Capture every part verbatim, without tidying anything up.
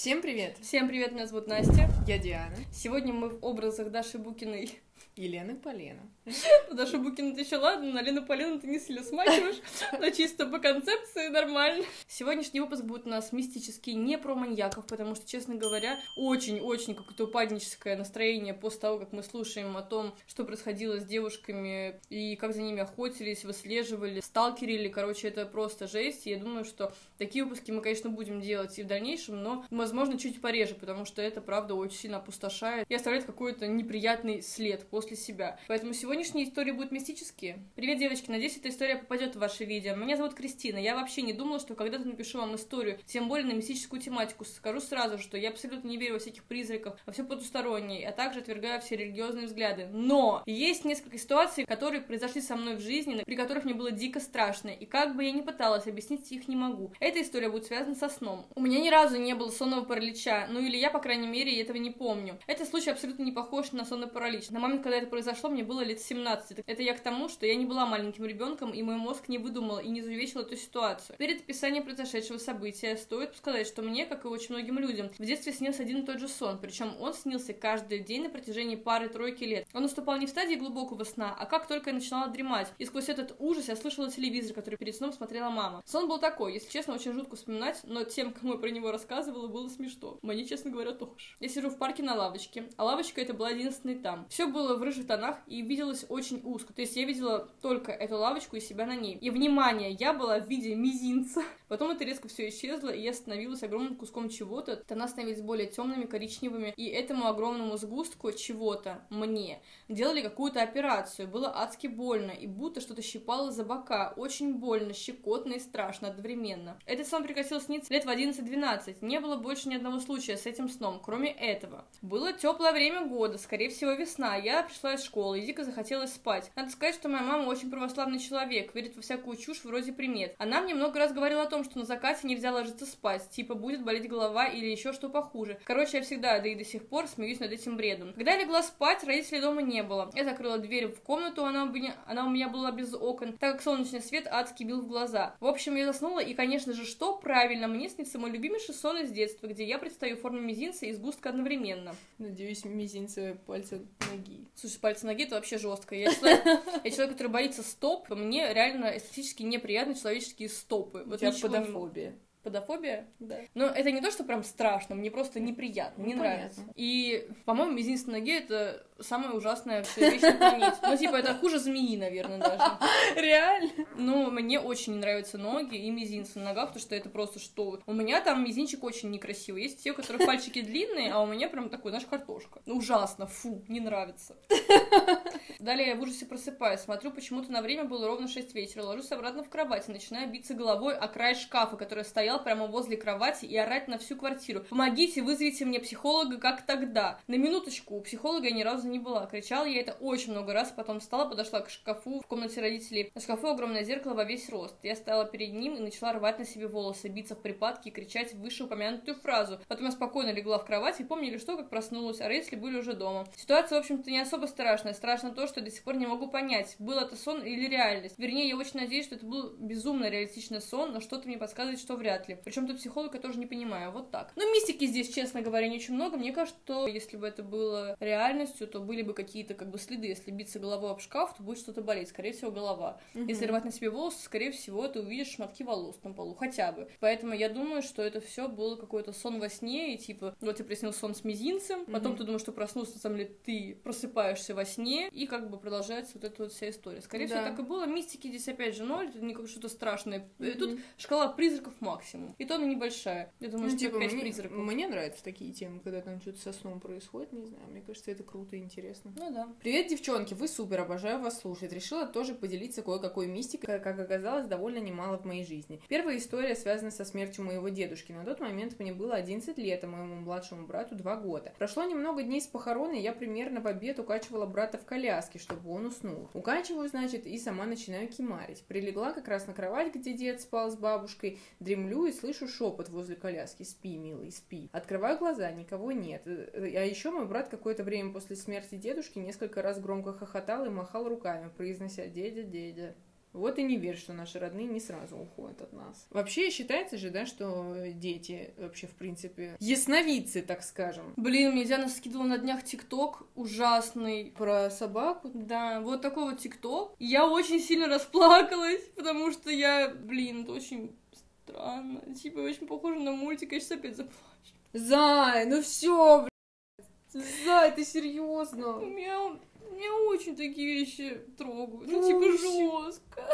Всем привет! Всем привет, меня зовут Настя. Я Диана. Сегодня мы в образах Даши Букиной и Лены Полена. Даша Букина ты еще ладно, на Лену Полену ты не сильно смахиваешь, но чисто по концепции нормально. Сегодняшний выпуск будет у нас мистический, не про маньяков, потому что, честно говоря, очень-очень какое-то упадническое настроение после того, как мы слушаем о том, что происходило с девушками и как за ними охотились, выслеживали, сталкерили. Короче, это просто жесть. И я думаю, что такие выпуски мы, конечно, будем делать и в дальнейшем, но, возможно, чуть пореже, потому что это, правда, очень сильно опустошает и оставляет какой-то неприятный след после себя. Поэтому сегодняшние истории будут мистические. Привет, девочки, надеюсь, эта история попадет в ваше видео. Меня зовут Кристина. Я вообще не думала, что когда-то напишу вам историю, тем более на мистическую тематику. Скажу сразу, что я абсолютно не верю во всяких призраков, во все потустороннее, а также отвергаю все религиозные взгляды. Но есть несколько ситуаций, которые произошли со мной в жизни, при которых мне было дико страшно, и как бы я ни пыталась, объяснить их не могу. Эта история будет связана со сном. У меня ни разу не было сонного паралича, ну или я, по крайней мере, этого не помню. Этот случай абсолютно не похож на сонный паралич. На момент, когда это произошло, мне было лет семнадцать. Это я к тому, что я не была маленьким ребенком, и мой мозг не выдумал и не изувечил эту ситуацию. Перед описанием произошедшего события стоит сказать, что мне, как и очень многим людям, в детстве снился один и тот же сон, причем он снился каждый день на протяжении пары-тройки лет. Он наступал не в стадии глубокого сна, а как только я начинала дремать, и сквозь этот ужас я слышала телевизор, который перед сном смотрела мама. Сон был такой, если честно, очень жутко вспоминать, но тем, кому я про него рассказывала, было смешно. Мне, честно говоря, тоже. Я сижу в парке на лавочке, а лавочка это была единственной там. Все было в рыжих тонах и виделось очень узко, то есть я видела только эту лавочку и себя на ней. И, внимание, я была в виде мизинца. Потом это резко все исчезло, и я становилась огромным куском чего-то. Тона становились более темными, коричневыми, и этому огромному сгустку чего-то мне делали какую-то операцию. Было адски больно, и будто что-то щипало за бока. Очень больно, щекотно и страшно одновременно. Этот сон прекратил сниться лет в одиннадцать-двенадцать. Не было больше ни одного случая с этим сном, кроме этого. Было теплое время года, скорее всего весна. Я пришла из школы, и дико захотелось спать. Надо сказать, что моя мама очень православный человек, верит во всякую чушь вроде примет. Она мне много раз говорила о том, что на закате нельзя ложиться спать, типа будет болеть голова или еще что похуже. Короче, я всегда, да и до сих пор, смеюсь над этим бредом. Когда я легла спать, родителей дома не было. Я закрыла дверь в комнату, она у меня, она у меня была без окон, так как солнечный свет адски бил в глаза. В общем, я заснула, и, конечно же, что правильно, мне снится мой любимейший сон из детства, где я предстаю в форме мизинца и сгустка одновременно. Надеюсь, мизинца пальца ноги. Слушай, пальцы ноги это вообще жестко. Я человек, я человек, который боится стоп. Мне реально эстетически неприятны человеческие стопы. Вот у тебя подофобия. Не... Подофобия? Да. Но это не то, что прям страшно, мне просто неприятно, ну, не понятно. нравится. И, по-моему, мизинец на ноге это самая ужасная вещь на планете. Ну, типа, это хуже змеи, наверное, даже. Реально? Ну, мне очень не нравятся ноги и мизинцы на ногах, потому что это просто что? У меня там мизинчик очень некрасивый. Есть те, у которых пальчики длинные, а у меня прям такой, знаешь, картошка. Ну, ужасно, фу, не нравится. Далее я в ужасе просыпаюсь, смотрю, почему-то на время было ровно шесть вечера, ложусь обратно в кровать и начинаю биться головой о край шкафа, который стоял прямо возле кровати, и орать на всю квартиру. Помогите, вызовите мне психолога, как тогда. На минуточку, у психолога я ни разу не была. Кричала я это очень много раз, потом встала, подошла к шкафу в комнате родителей. На шкафу огромное зеркало во весь рост. Я стояла перед ним и начала рвать на себе волосы, биться в припадке и кричать вышеупомянутую фразу. Потом я спокойно легла в кровать и помнили, что, как проснулась, а родители были уже дома. Ситуация, в общем-то, не особо страшная. Страшно то, что я до сих пор не могу понять, был это сон или реальность. Вернее, я очень надеюсь, что это был безумно реалистичный сон, но что-то мне подсказывает, что вряд ли. Причем тут психолог я тоже не понимаю, вот так. Но мистики здесь, честно говоря, не очень много. Мне кажется, что если бы это было реальностью, то были бы какие-то как бы следы. Если биться головой об шкаф, то будет что-то болеть, скорее всего, голова. Угу. Если рвать на себе волосы, скорее всего, ты увидишь шматки волос на полу, хотя бы. Поэтому я думаю, что это все было какой-то сон во сне, и типа, вот тебе приснился сон с мизинцем, потом угу. ты думаешь, что проснулся, на самом деле ты просыпаешься во сне, и как бы продолжается вот эта вот вся история. Скорее да. всего, так и было. Мистики здесь опять же ноль, это не как что-то страшное. Угу. Тут шкала призраков максимум. И то она небольшая. Я думаю, ну, что типа, пять мне, призраков. Мне нравятся такие темы, когда там что-то со сном происходит, не знаю. Мне кажется, это круто и интересно. Ну да. Привет, девчонки, вы супер, обожаю вас слушать. Решила тоже поделиться кое-какой мистикой, как оказалось, довольно немало в моей жизни. Первая история связана со смертью моего дедушки. На тот момент мне было одиннадцать лет, а моему младшему брату два года. Прошло немного дней с похорон, и я примерно в обед укачивала брата в коляске, чтобы он уснул. Укачиваю, значит, и сама начинаю кимарить. Прилегла как раз на кровать, где дед спал с бабушкой, дремлю и слышу шепот возле коляски. Спи, милый, спи. Открываю глаза, никого нет. А еще мой брат какое-то время после смерти дедушки несколько раз громко хохотал и махал руками, произнося «дедя, дедя». Вот и не верь, что наши родные не сразу уходят от нас. Вообще считается же, да, что дети вообще, в принципе, ясновидцы, так скажем. Блин, мне Диана скидывала на днях ТикТок ужасный. Про собаку? Да, вот такой вот ТикТок. Я очень сильно расплакалась, потому что я, блин, это очень странно. Типа, очень похоже на мультик, я сейчас опять заплачу. Зай, ну все, блядь. Зай, ты серьезно? Меня... Меня очень такие вещи трогают. Ну, типа, жестко.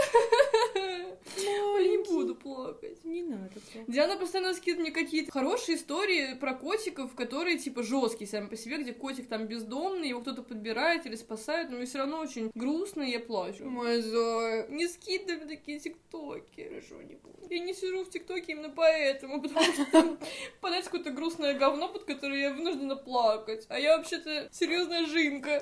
Не буду плакать. Не надо плакать. Диана постоянно скидывает мне какие-то хорошие истории про котиков, которые, типа, жесткие сами по себе, где котик там бездомный, его кто-то подбирает или спасает, но мне все равно очень грустно, и я плачу. Мой Зай. Не скидывай мне такие тиктоки. Хорошо, не буду. Я не сижу в ТикТоке именно поэтому, потому что там подать какое-то грустное говно, под которое я вынуждена плакать. А я вообще-то серьезная жинка.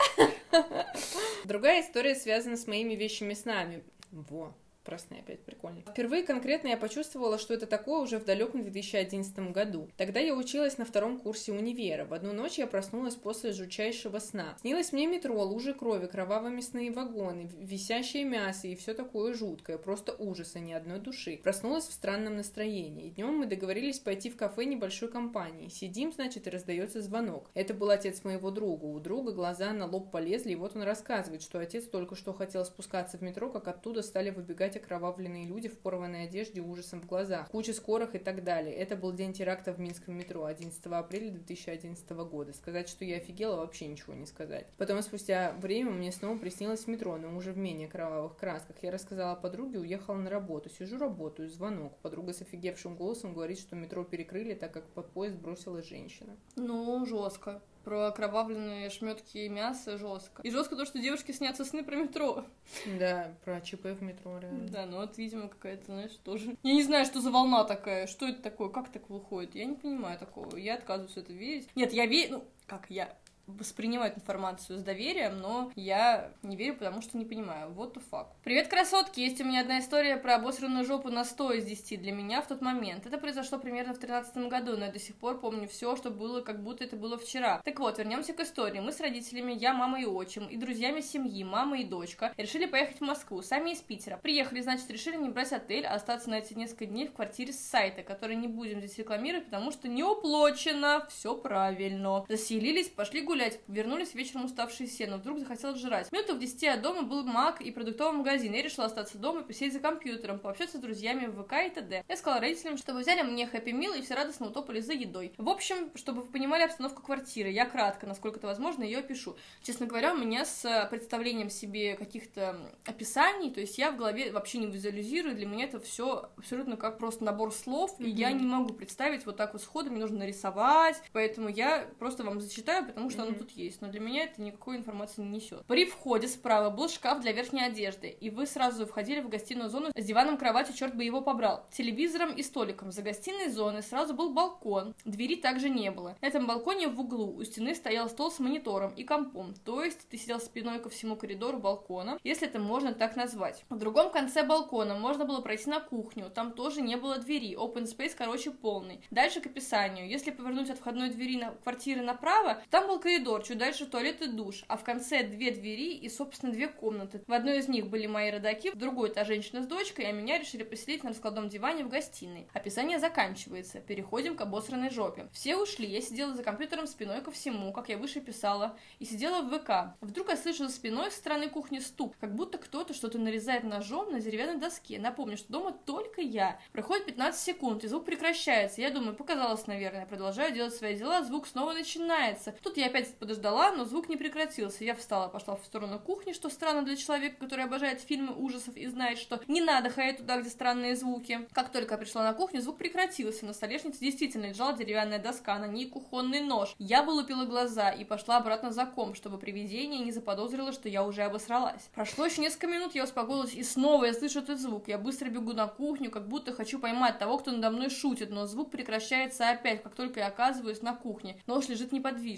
Другая история связана с моими вещими снами. Во. Про сны опять прикольно. Впервые конкретно я почувствовала, что это такое уже в далеком две тысячи одиннадцатом году. Тогда я училась на втором курсе универа. В одну ночь я проснулась после жутчайшего сна. Снилось мне метро, лужи крови, кровавые мясные вагоны, висящее мясо и все такое жуткое. Просто ужаса, ни одной души. Проснулась в странном настроении. Днем мы договорились пойти в кафе небольшой компании. Сидим, значит, и раздается звонок. Это был отец моего друга. У друга глаза на лоб полезли, и вот он рассказывает, что отец только что хотел спускаться в метро, как оттуда стали выбегать окровавленные люди в порванной одежде, ужасом в глазах, куча скорых и так далее. Это был день теракта в Минском метро, одиннадцатого апреля две тысячи одиннадцатого года. Сказать, что я офигела, вообще ничего не сказать. Потом, спустя время, мне снова приснилось метро, но уже в менее кровавых красках. Я рассказала подруге, уехала на работу. Сижу, работаю, звонок. Подруга с офигевшим голосом говорит, что метро перекрыли, так как под поезд бросилась женщина. Ну, жестко. Про окровавленные шметки мяса жестко. И жестко то, что девушке снятся сны про метро. Да, про ЧП в метро, реально. Да, ну вот, видимо, какая-то, знаешь, тоже... Я не знаю, что за волна такая, что это такое, как так выходит, я не понимаю такого, я отказываюсь в это верить. Нет, я верю, ну, как я... воспринимают информацию с доверием, но я не верю, потому что не понимаю. What the fuck. Привет, красотки! Есть у меня одна история про обосранную жопу на сто из десяти для меня в тот момент. Это произошло примерно в тринадцатом году, но я до сих пор помню все, что было, как будто это было вчера. Так вот, вернемся к истории. Мы с родителями, я, мама и отчим, и друзьями семьи, мама и дочка, решили поехать в Москву, сами из Питера. Приехали, значит, решили не брать отель, а остаться на эти несколько дней в квартире с сайта, который не будем здесь рекламировать, потому что не уплочено. Все правильно. Заселились, пошли гулять. Гулять. Вернулись вечером уставшие все, но вдруг захотелось жрать. Минутах в десяти от дома был Мак и продуктовый магазин. Я решила остаться дома и посидеть за компьютером, пообщаться с друзьями в ВК и т.д. Я сказала родителям, чтобы взяли мне Happy Meal, и все радостно утопали за едой. В общем, чтобы вы понимали обстановку квартиры, я кратко, насколько это возможно, ее опишу. Честно говоря, у меня с представлением себе каких-то описаний, то есть я в голове вообще не визуализирую, для меня это все абсолютно как просто набор слов, mm-hmm. и я не могу представить вот так вот сходу, мне нужно нарисовать, поэтому я просто вам зачитаю, потому что mm-hmm. оно тут есть, но для меня это никакой информации не несет. При входе справа был шкаф для верхней одежды, и вы сразу входили в гостиную зону с диваном, кроватью, черт бы его побрал, телевизором и столиком. За гостиной зоной сразу был балкон, двери также не было. На этом балконе в углу у стены стоял стол с монитором и компом, то есть ты сидел спиной ко всему коридору балкона, если это можно так назвать. В другом конце балкона можно было пройти на кухню, там тоже не было двери, open space, короче, полный. Дальше к описанию. Если повернуть от входной двери на квартиры направо, там был коридор, чуть дальше туалет и душ, а в конце две двери и, собственно, две комнаты. В одной из них были мои родаки, в другой та женщина с дочкой, а меня решили поселить на раскладном диване в гостиной. Описание заканчивается. Переходим к обосранной жопе. Все ушли, я сидела за компьютером спиной ко всему, как я выше писала, и сидела в ВК. Вдруг я слышу за спиной со стороны кухни стук, как будто кто-то что-то нарезает ножом на деревянной доске. Напомню, что дома только я. Проходит пятнадцать секунд, и звук прекращается. Я думаю, показалось, наверное. Продолжаю делать свои дела, звук снова начинается. Тут я опять подождала, но звук не прекратился. Я встала, пошла в сторону кухни, что странно для человека, который обожает фильмы ужасов и знает, что не надо ходить туда, где странные звуки. Как только я пришла на кухню, звук прекратился. На столешнице действительно лежала деревянная доска, на ней кухонный нож. Я вылупила глаза и пошла обратно за комп, чтобы привидение не заподозрило, что я уже обосралась. Прошло еще несколько минут, я успокоилась, и снова я слышу этот звук. Я быстро бегу на кухню, как будто хочу поймать того, кто надо мной шутит, но звук прекращается опять, как только я оказываюсь на кухне. Нож лежит неподвижно. Звоню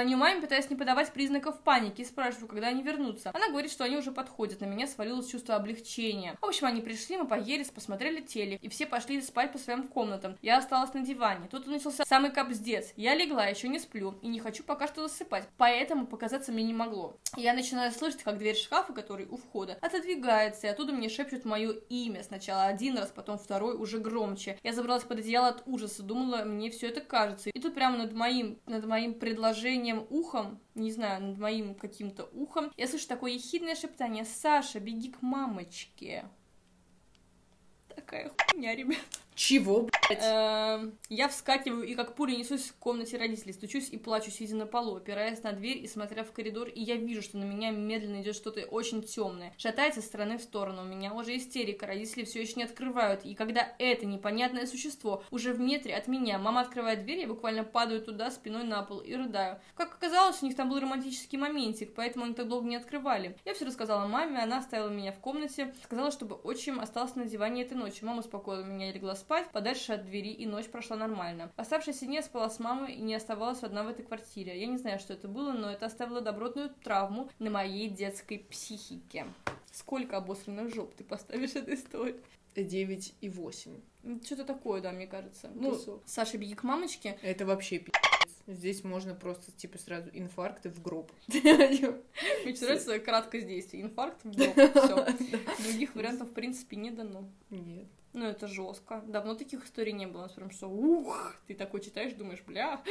Звоню маме, пытаясь не подавать признаков паники, и спрашиваю, когда они вернутся. Она говорит, что они уже подходят. На меня свалилось чувство облегчения. В общем, они пришли, мы поели, посмотрели телек, и все пошли спать по своим комнатам. Я осталась на диване. Тут начался самый капздец. Я легла, еще не сплю, и не хочу пока что засыпать, поэтому показаться мне не могло. Я начинаю слышать, как дверь шкафа, который у входа, отодвигается, и оттуда мне шепчут мое имя. Сначала один раз, потом второй, уже громче. Я забралась под одеяло от ужаса, думала, мне все это кажется. И тут прямо над моим, над моим предложением ухом, не знаю, над моим каким-то ухом, я слышу такое ехидное шептание: «Саша, беги к мамочке». Такая хуйня, ребят. Чего, блядь? Эм, я вскакиваю и как пуля несусь в комнате родителей, стучусь и плачу, сидя на полу, опираясь на дверь и смотря в коридор, и я вижу, что на меня медленно идет что-то очень темное. Шатается с стороны в сторону, у меня уже истерика, родители все еще не открывают, и когда это непонятное существо уже в метре от меня, мама открывает дверь, я буквально падаю туда спиной на пол и рыдаю. Как оказалось, у них там был романтический моментик, поэтому они так долго не открывали. Я все рассказала маме, она оставила меня в комнате, сказала, чтобы отчим остался на диване этой ночью. Мама успокоила меня и легла спать подальше от двери, и ночь прошла нормально. Оставшись день я спала с мамой и не оставалась одна в этой квартире. Я не знаю, что это было, но это оставило добротную травму на моей детской психике. Сколько обосранных жоп ты поставишь этой истории? девять и восемь. Что-то такое, да, мне кажется. Ну, Тусов. Саша, беги к мамочке. Это вообще пи***ц. Здесь можно просто, типа, сразу инфаркты в гроб. Мне нравится краткость действия. Инфаркт в гроб. Все. Других вариантов, в принципе, не дано. Нет. Ну, это жестко. Давно таких историй не было. Прям что, ух, ты такой читаешь, думаешь, бля.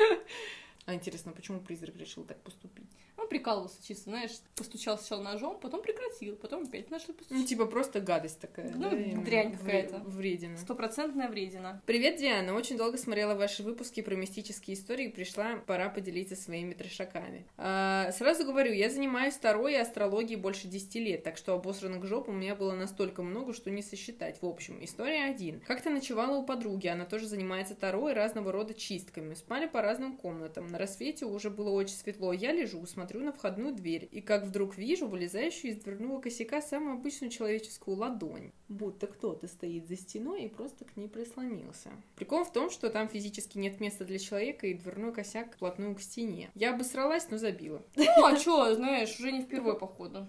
А интересно, почему призрак решил так поступить? Он прикалывался чисто, знаешь, постучал сначала ножом, потом прекратил, потом опять начал постучать. Ну, типа, просто гадость такая. Ну, да, дрянь вре- какая-то. Вредина. Стопроцентная вредина. Привет, Диана. Очень долго смотрела ваши выпуски про мистические истории, и пришла пора поделиться своими трешаками. А, сразу говорю, я занимаюсь второй астрологией больше десяти лет, так что обосранных жоп у меня было настолько много, что не сосчитать. В общем, история один. Как-то ночевала у подруги, она тоже занимается таро и разного рода чистками. Спали по разным комнатам. На рассвете уже было очень светло. Я лежу, смотрю на входную дверь, и как вдруг вижу вылезающую из дверного косяка самую обычную человеческую ладонь. Будто кто-то стоит за стеной и просто к ней прислонился. Прикол в том, что там физически нет места для человека, и дверной косяк вплотную к стене. Я обосралась, но забила. Ну, а чё, знаешь, уже не впервые, походу.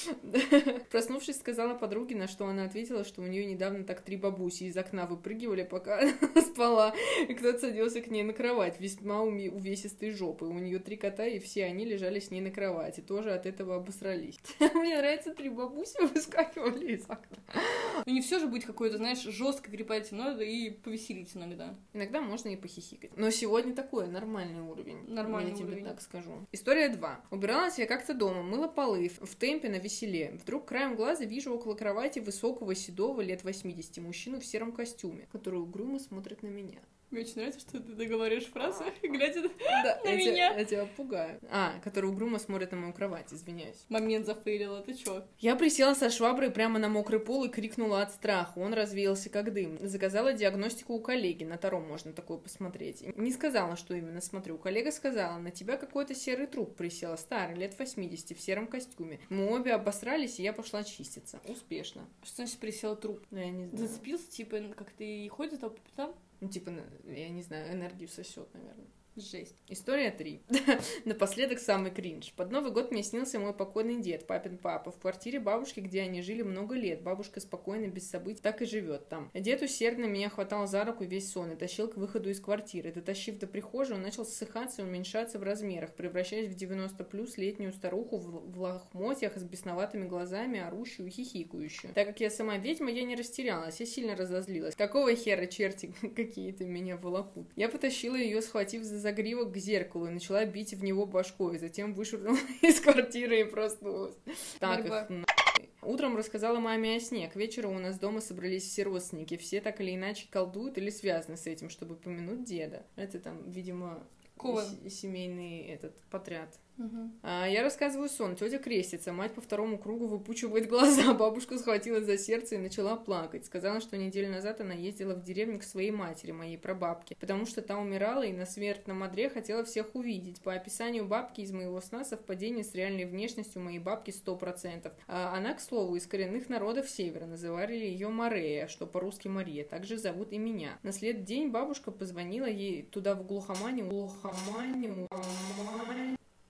Проснувшись, сказала подруге, на что она ответила, что у нее недавно так три бабуси из окна выпрыгивали, пока она спала, и кто-то садился к ней на кровать, весьма уме- увесистой жопы. У нее три кота, и все они лежали с ней на кровати, тоже от этого обосрались. Мне нравится, три бабуси выскакивали из окна. Ну, не все же быть какой-то, знаешь, жестко крепать надо и повеселить иногда. Иногда можно и похихикать. Но сегодня такой нормальный уровень. Нормальный я тебе уровень. так скажу. История два. Убиралась я как-то дома, мыла полы в темпе на веселе. Вдруг краем глаза вижу около кровати высокого, седого, лет восьмидесяти мужчину в сером костюме, который угрюмо смотрит на меня. Мне очень нравится, что ты договариваешь фразы, глядя Да, на я тебя, меня. я тебя пугаю. А, который угрюмо смотрит на мою кровать, извиняюсь. Момент зафейлила, ты чё? Я присела со шваброй прямо на мокрый пол и крикнула от страха. Он развеялся как дым. Заказала диагностику у коллеги. На Таро можно такое посмотреть. Не сказала, что именно смотрю. Коллега сказала: на тебя какой-то серый труп присел, старый, лет восьмидесяти, в сером костюме. Мы обе обосрались, и я пошла чиститься. Успешно. Что значит присел труп? Ну, я не знаю. Зацепился, типа, как ты ходит по пятам? Ну, типа, я не знаю, энергию сосет, наверное. Жесть. История три. Напоследок самый кринж. Под Новый год мне снился мой покойный дед, папин папа. В квартире бабушки, где они жили много лет. Бабушка спокойно, без событий, так и живет там. Дед усердно меня хватал за руку весь сон и тащил к выходу из квартиры. Дотащив до прихожей, он начал ссыхаться и уменьшаться в размерах, превращаясь в девяносто плюс летнюю старуху в, в лохмотьях с бесноватыми глазами, орущую и хихикающую. Так как я сама ведьма, я не растерялась, я сильно разозлилась. Какого хера черти какие-то меня волокут? Я потащила ее, схватив за загривок к зеркалу и начала бить в него башкой, затем вышвырнула из квартиры и проснулась. Так их нахуй. Утром рассказала маме о сне. К вечеру у нас дома собрались все родственники. Все так или иначе колдуют или связаны с этим, чтобы помянуть деда. Это там, видимо, с- семейный этот подряд. Угу. А, я рассказываю сон. Тетя крестится, мать по второму кругу выпучивает глаза, бабушка схватилась за сердце и начала плакать. Сказала, что неделю назад она ездила в деревню к своей матери, моей прабабке, потому что та умирала и на смертном одре хотела всех увидеть. По описанию бабки из моего сна совпадение с реальной внешностью моей бабки сто процентов. А она, к слову, из коренных народов севера, называли ее Марея, что по-русски Мария, также зовут и меня. На след день бабушка позвонила ей туда в глухомане, глухомане, глухомане.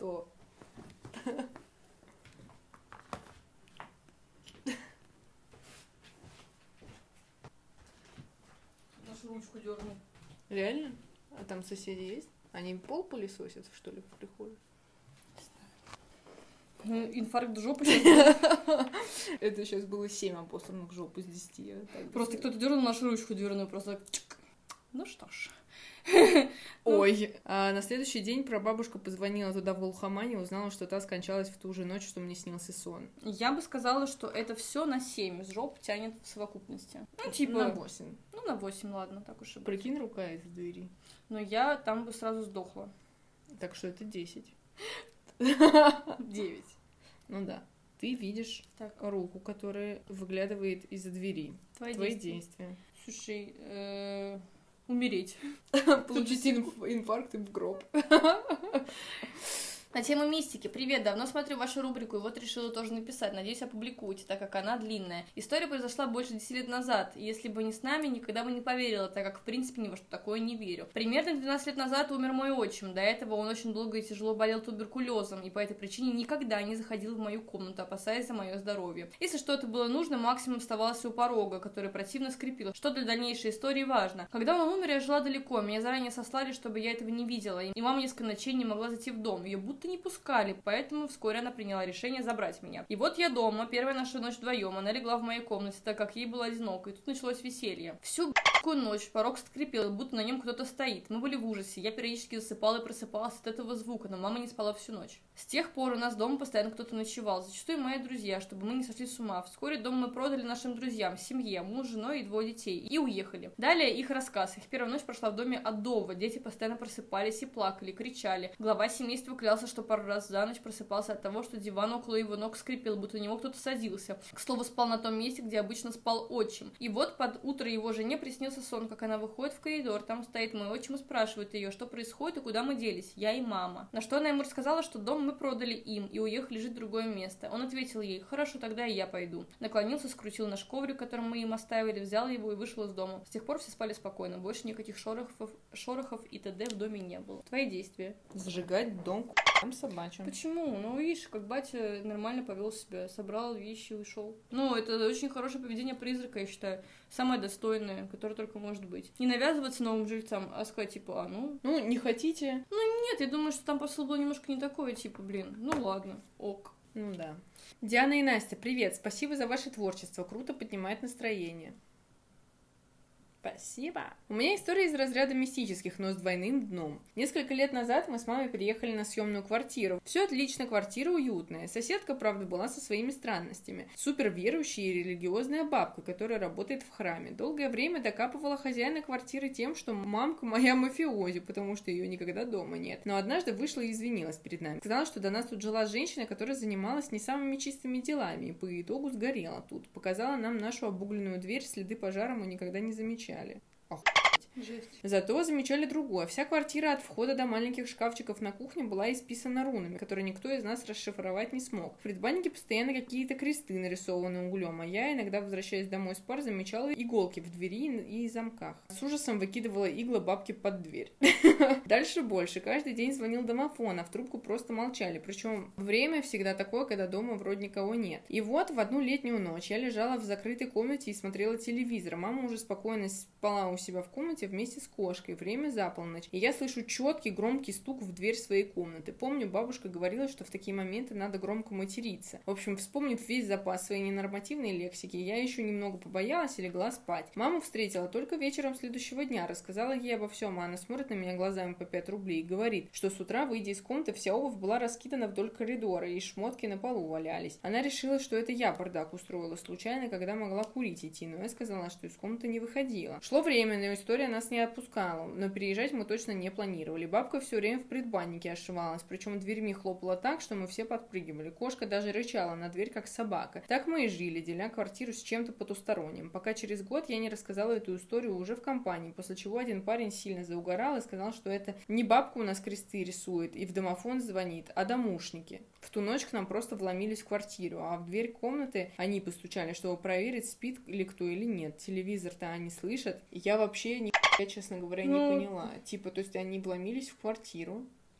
Что? Нашу ручку дернул. Реально? А там соседи есть? Они пол пылесосят, что ли, в прихожей? Ну, инфаркт жопы сейчас. Это сейчас было семь апостольных жоп из десяти. Просто кто-то дернул нашу ручку дверную, просто так. Ну что ж. Ой. А на следующий день прабабушка позвонила туда в глухомане и узнала, что та скончалась в ту же ночь, что мне снился сон. Я бы сказала, что это все на семь. С жоп тянет в совокупности. Ну, типа... На восемь. Ну, на восемь, ладно, так уж и быть. Прикинь, рука из двери. Но я там бы сразу сдохла. Так что это десять. Девять. Ну да. Ты видишь Так. руку, которая выглядывает из-за двери. Твои, Твои действия. действия. Слушай, э, умереть. Получить инф- инфаркт и в гроб. На тему мистики. Привет, давно смотрю вашу рубрику, и вот решила тоже написать. Надеюсь, опубликуете, так как она длинная. История произошла больше десяти лет назад, и если бы не с нами, никогда бы не поверила, так как, в принципе, ни во что такое не верю. Примерно двенадцать лет назад умер мой отчим. До этого он очень долго и тяжело болел туберкулезом, и по этой причине никогда не заходил в мою комнату, опасаясь за мое здоровье. Если что-то было нужно, максимум оставался у порога, который противно скрипел, что для дальнейшей истории важно. Когда он умер, я жила далеко, меня заранее сослали, чтобы я этого не видела, и мама несколько ночей не могла зайти в дом, ее будто не пускали, поэтому вскоре она приняла решение забрать меня. И вот я дома, первая наша ночь вдвоем, она легла в моей комнате, так как ей было одиноко, и тут началось веселье. Всю б***кую ночь порог скрипел, будто на нем кто-то стоит. Мы были в ужасе, я периодически засыпала и просыпалась от этого звука, но мама не спала всю ночь. С тех пор у нас дома постоянно кто-то ночевал, зачастую мои друзья, чтобы мы не сошли с ума. Вскоре дом мы продали нашим друзьям, семье, муж, женой и двое детей, и уехали. Далее их рассказ. Их первая ночь прошла в доме Адова, дети постоянно просыпались и плакали, кричали. Глава семейства клялся, что пару раз за ночь просыпался от того, что диван около его ног скрипел, будто на него кто-то садился. К слову, спал на том месте, где обычно спал отчим. И вот под утро его жене приснился сон, как она выходит в коридор, там стоит мой отчим и спрашивает ее, что происходит и куда мы делись, я и мама. На что она ему рассказала, что дом мы продали им и уехали жить в другое место. Он ответил ей, хорошо, тогда и я пойду. Наклонился, скрутил наш коврик, который мы им оставили, взял его и вышел из дома. С тех пор все спали спокойно, больше никаких шорохов, шорохов и т.д. в доме не было. Твои действия? Зажигать дом к***м собачьим. Почему? Ну, видишь, как батя нормально повел себя, собрал вещи и ушел. Ну, это очень хорошее поведение призрака, я считаю. Самое достойное, которое только может быть. Не навязываться новым жильцам, а сказать, типа, а ну... Ну, не хотите? Ну, нет, я думаю, что там посыл был немножко не такой, типа, блин, ну ладно, ок. Ну да. Диана и Настя, привет, спасибо за ваше творчество, круто поднимает настроение. Спасибо. У меня история из разряда мистических, но с двойным дном. Несколько лет назад мы с мамой переехали на съемную квартиру. Все отлично, квартира уютная. Соседка, правда, была со своими странностями. Супер верующая и религиозная бабка, которая работает в храме. Долгое время докапывала хозяина квартиры тем, что мамка моя мафиози, потому что ее никогда дома нет. Но однажды вышла и извинилась перед нами. Сказала, что до нас тут жила женщина, которая занималась не самыми чистыми делами, и по итогу сгорела тут. Показала нам нашу обугленную дверь, следы пожара мы никогда не замечали. Охуеть. Жесть. Зато замечали другое. Вся квартира от входа до маленьких шкафчиков на кухне была исписана рунами, которые никто из нас расшифровать не смог. В предбаннике постоянно какие-то кресты нарисованы углем, а я, иногда возвращаясь домой с пар, замечала иголки в двери и замках. С ужасом выкидывала иглы бабки под дверь. Дальше больше. Каждый день звонил домофон, а в трубку просто молчали. Причем время всегда такое, когда дома вроде никого нет. И вот в одну летнюю ночь я лежала в закрытой комнате и смотрела телевизор. Мама уже спокойно спала у себя в комнате вместе с кошкой. Время за полночь. И я слышу четкий громкий стук в дверь своей комнаты. Помню, бабушка говорила, что в такие моменты надо громко материться. В общем, вспомнив весь запас своей ненормативной лексики, я еще немного побоялась и легла спать. Маму встретила только вечером следующего дня. Рассказала ей обо всем, а она смотрит на меня глазами по пять рублей и говорит, что с утра, выйдя из комнаты, вся обувь была раскидана вдоль коридора, и шмотки на полу валялись. Она решила, что это я бардак устроила случайно, когда могла курить идти, но я сказала, что из комнаты не выходила. Шло время, но история нас не отпускала, но переезжать мы точно не планировали. Бабка все время в предбаннике ошивалась, причем дверьми хлопала так, что мы все подпрыгивали. Кошка даже рычала на дверь, как собака. Так мы и жили, деля квартиру с чем-то потусторонним, пока через год я не рассказала эту историю уже в компании, после чего один парень сильно заугорал и сказал, что это не бабка у нас кресты рисует и в домофон звонит, а домушники. В ту ночь к нам просто вломились в квартиру, а в дверь комнаты они постучали, чтобы проверить, спит ли кто или нет. Телевизор-то они слышат. Я вообще ни я, честно говоря, не ну... поняла. Типа, то есть они вломились в квартиру,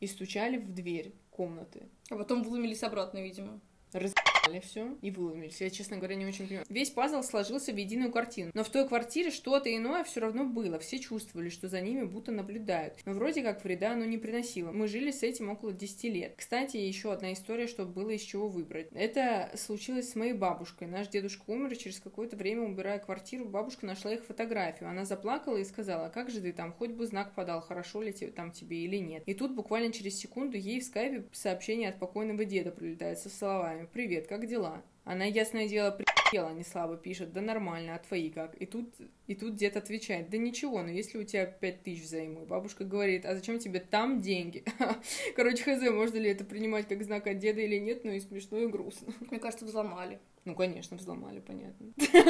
и стучали в дверь комнаты. А потом выломились обратно, видимо. Разъебали все и выломились. Я, честно говоря, не очень понимаю. Весь пазл сложился в единую картину. Но в той квартире что-то иное все равно было. Все чувствовали, что за ними будто наблюдают. Но вроде как вреда оно не приносило. Мы жили с этим около десяти лет. Кстати, еще одна история, чтобы было из чего выбрать. Это случилось с моей бабушкой. Наш дедушка умер, и через какое-то время, убирая квартиру, бабушка нашла их фотографию. Она заплакала и сказала: как же ты там, хоть бы знак подал, хорошо ли там тебе или нет. И тут буквально через секунду ей в скайпе сообщение от покойного деда прилетает со словами: «Привет, как дела?» Она, ясное дело, при***ела, не слабо пишет: «Да нормально, а твои как?» И тут, и тут дед отвечает: «Да ничего, но если у тебя пять тысяч взаймы». Бабушка говорит: «А зачем тебе там деньги?» Короче, хз, можно ли это принимать как знак от деда или нет, но и смешно, и грустно. Мне кажется, взломали. Ну, конечно, взломали, понятно.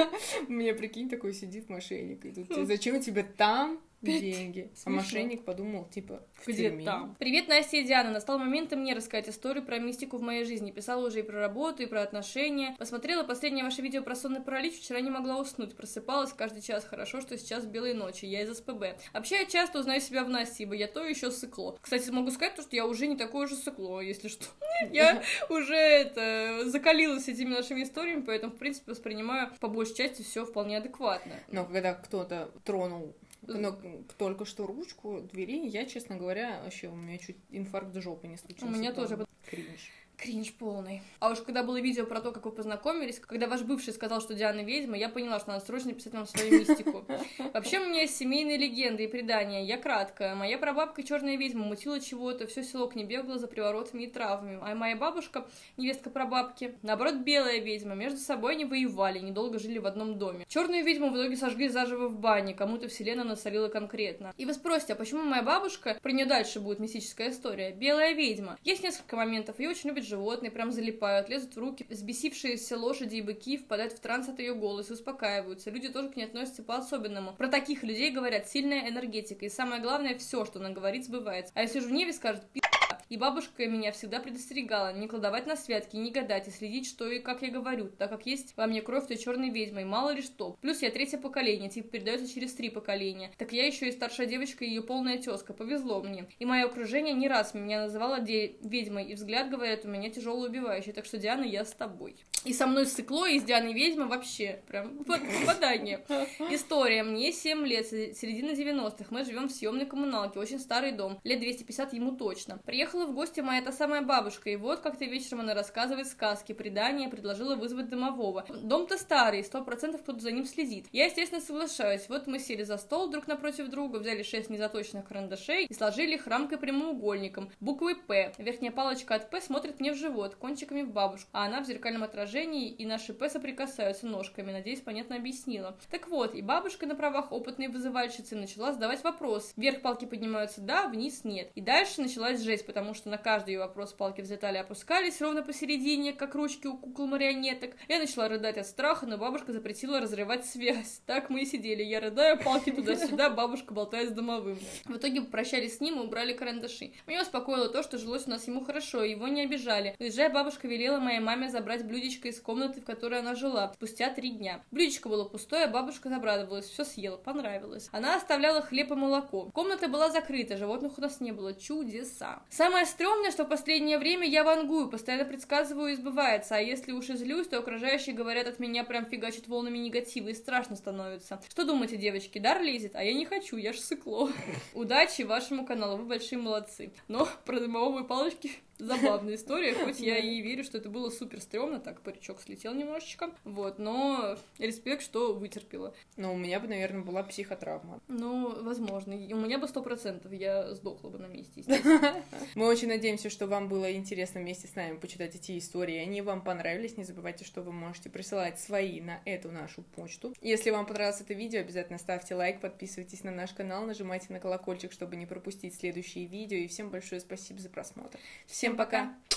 У меня, прикинь, такой сидит мошенник, и тут: «Зачем тебе там деньги?» А мошенник подумал, типа, где там? Привет, Настя и Диана. Настал момент и мне рассказать историю про мистику в моей жизни. Писала уже и про работу, и про отношения. Посмотрела последнее ваше видео про сонный паралич, вчера не могла уснуть. Просыпалась каждый час. Хорошо, что сейчас белые ночи. Я из СПБ. Вообще, я часто узнаю себя в Насте, ибо я то еще сыкло. Кстати, могу сказать, что я уже не такое же сыкло, если что. Я уже это закалилась этими нашими историями, поэтому, в принципе, воспринимаю по большей части все вполне адекватно. Но когда кто-то тронул Но только что ручку двери, я, честно говоря, вообще у меня чуть инфаркт жопы не случился. У меня тоже. Кринж. Кринж полный. А уж когда было видео про то, как вы познакомились, когда ваш бывший сказал, что Диана ведьма, я поняла, что надо срочно писать вам свою мистику. Вообще у меня есть семейные легенды и предания. Я кратко. Моя прабабка черная ведьма, мутила чего-то, все село к ней бегало за приворотами и травмами. А моя бабушка, невестка прабабки, наоборот, белая ведьма. Между собой они воевали, недолго жили в одном доме. Черную ведьму в итоге сожгли заживо в бане, кому-то вселенная насолила конкретно. И вы спросите, а почему моя бабушка, про нее дальше будет мистическая история, белая ведьма? Есть несколько моментов. Ее очень любит животные, прям залипают, лезут в руки. Взбесившиеся лошади и быки впадают в транс от ее голоса, успокаиваются. Люди тоже к ней относятся по-особенному. Про таких людей говорят: сильная энергетика. И самое главное, все, что она говорит, сбывается. А если же в небе скажет: пи***. И бабушка меня всегда предостерегала не кладовать на святки, не гадать и следить, что и как я говорю, так как есть во мне кровь той черной ведьмы, и мало ли что. Плюс я третье поколение, типа передается через три поколения. Так я еще и старшая девочка, и ее полная тезка. Повезло мне. И мое окружение не раз меня называло де- ведьмой, и взгляд, говорят, у меня тяжело убивающий. Так что, Диана, я с тобой. И со мной сыкло, и с Дианой ведьма вообще прям попадание. История. Мне семь лет, середина девяностых. Мы живем в съемной коммуналке, очень старый дом. Лет двести пятьдесят ему точно. Приехала в гости моя та самая бабушка, и вот как-то вечером она рассказывает сказки, предания, предложила вызвать домового. Дом-то старый, сто процентов кто-то за ним следит. Я, естественно, соглашаюсь. Вот мы сели за стол друг напротив друга, взяли шесть незаточенных карандашей и сложили их рамкой прямоугольником. Буквой «П». Верхняя палочка от «П» смотрит мне в живот, кончиками в бабушку, а она в зеркальном отражении, и наши «П» соприкасаются ножками. Надеюсь, понятно объяснила. Так вот, и бабушка на правах опытной вызывальщицы начала задавать вопрос. Вверх палки поднимаются «да», вниз «нет». И дальше началась жесть, потому что на каждый ее вопрос палки взлетали и опускались ровно посередине, как ручки у кукол-марионеток. Я начала рыдать от страха, но бабушка запретила разрывать связь. Так мы и сидели. Я рыдаю, палки туда-сюда, бабушка болтает с домовым. В итоге попрощались с ним и убрали карандаши. Меня успокоило то, что жилось у нас ему хорошо, его не обижали. Уезжая, бабушка велела моей маме забрать блюдечко из комнаты, в которой она жила, спустя три дня. Блюдечко было пустое, бабушка обрадовалась, все съела, понравилось. Она оставляла хлеб и молоко. Комната была закрыта, животных у нас не было. Чудеса. Самое стрёмное, что в последнее время я вангую, постоянно предсказываю и сбывается, а если уж и злюсь, то окружающие говорят, от меня прям фигачит волнами негатива и страшно становится. Что думаете, девочки, дар лезет? А я не хочу, я ж сыкло. Удачи вашему каналу, вы большие молодцы. Но про дымовые палочки забавная история, хоть я и верю, что это было супер стрёмно, так паричок слетел немножечко, вот, но респект, что вытерпела. Но у меня бы, наверное, была психотравма. Ну, возможно, у меня бы сто процентов, я сдохла бы на месте, естественно. Мы очень надеемся, что вам было интересно вместе с нами почитать эти истории, они вам понравились, не забывайте, что вы можете присылать свои на эту нашу почту. Если вам понравилось это видео, обязательно ставьте лайк, подписывайтесь на наш канал, нажимайте на колокольчик, чтобы не пропустить следующие видео, и всем большое спасибо за просмотр. Всем пока!